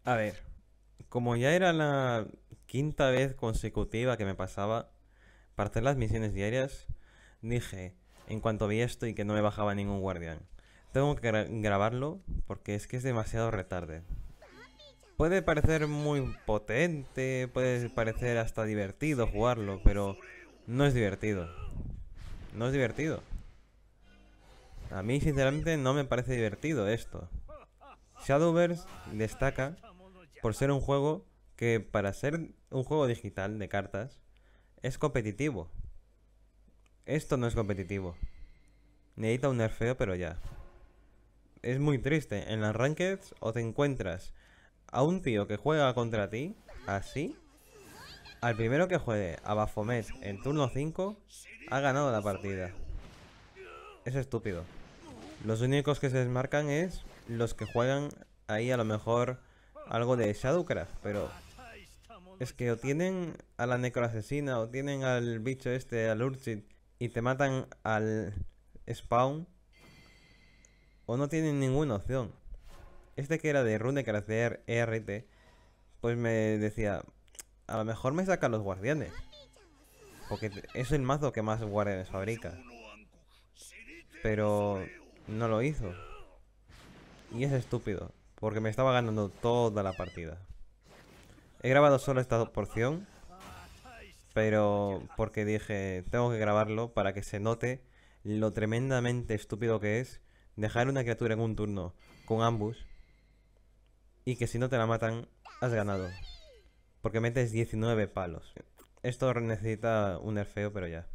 A ver, como ya era la quinta vez consecutiva que me pasaba para hacer las misiones diarias, dije, en cuanto vi esto y que no me bajaba ningún guardián, tengo que grabarlo porque es que es demasiado retarde. Puede parecer muy potente, puede parecer hasta divertido jugarlo, pero no es divertido. No es divertido. A mí sinceramente no me parece divertido esto. Shadowverse destaca por ser un juego que para ser un juego digital de cartas es competitivo. Esto no es competitivo. Necesita un nerfeo, pero ya. Es muy triste. En las rankeds o te encuentras a un tío que juega contra ti, así. Al primero que juegue a Baphomet en turno 5 ha ganado la partida. Es estúpido. Los únicos que se desmarcan es los que juegan ahí a lo mejor algo de Shadowcraft, pero es que o tienen a la necroasesina o tienen al bicho este, al Urchid, y te matan al spawn, o no tienen ninguna opción. Este que era de Runecraft de ERT, pues me decía, a lo mejor me sacan los guardianes, porque es el mazo que más guardianes fabrica, pero no lo hizo. Y es estúpido, porque me estaba ganando toda la partida. He grabado solo esta porción, pero porque dije, tengo que grabarlo para que se note lo tremendamente estúpido que es dejar una criatura en un turno con ambush y que si no te la matan, has ganado. Porque metes 19 palos. Esto necesita un nerfeo, pero ya.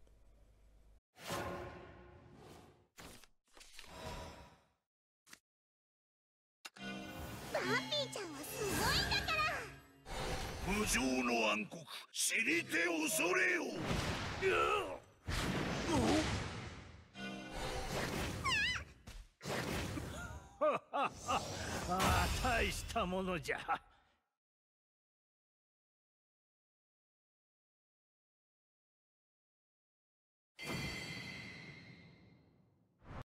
バーピーちゃんはすごいんだから。 無情の暗黒死にて恐れよ。ああ、大したものじゃ。